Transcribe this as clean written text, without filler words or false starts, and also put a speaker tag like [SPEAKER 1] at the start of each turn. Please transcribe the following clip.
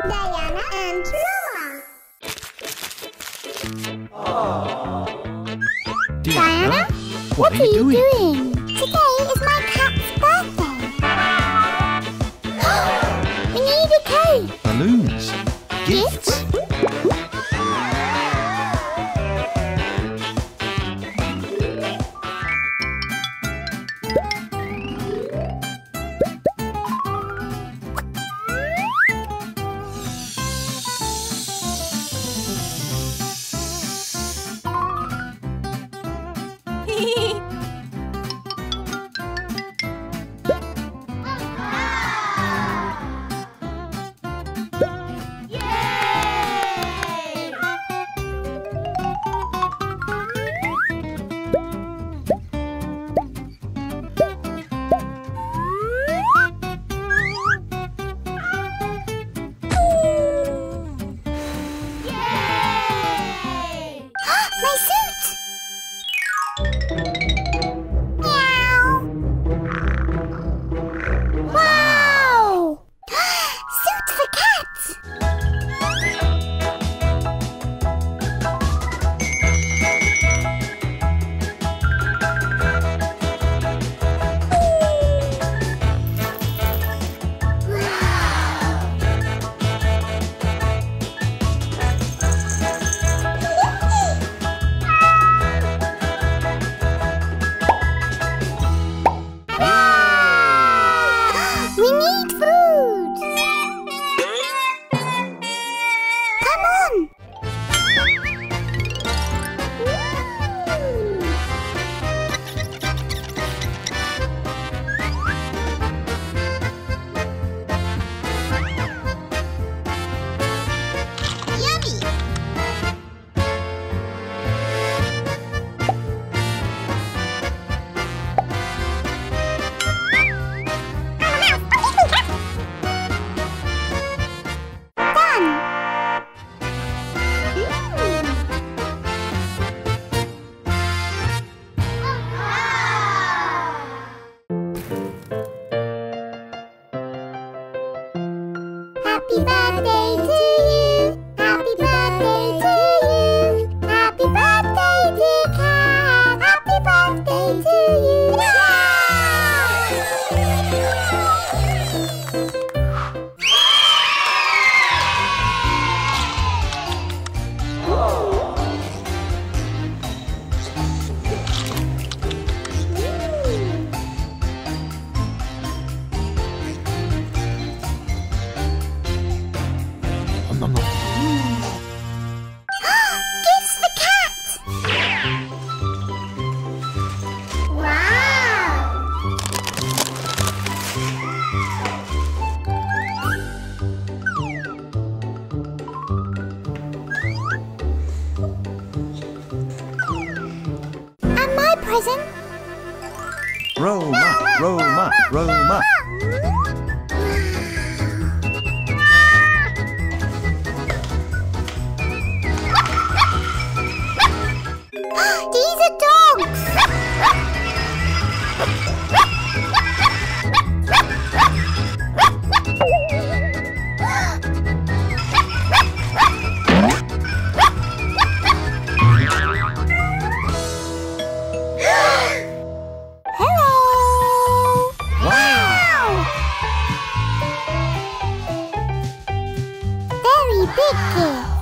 [SPEAKER 1] Diana and Roma.
[SPEAKER 2] Diana,
[SPEAKER 1] what are you doing? Today is my cat's birthday. We need a cake.
[SPEAKER 2] balloons, gifts.
[SPEAKER 1] My suit! Meow! Wow! Suit for cat! We need food! Come on! Yummy! Happy birthday to you. Happy birthday to you. Happy birthday, dear cat. Happy birthday to you. Gifts for cat! Wow! And my present?
[SPEAKER 2] Roma, Roma, Roma.
[SPEAKER 1] These are dogs! Hello!
[SPEAKER 2] Wow!
[SPEAKER 1] Very big gift.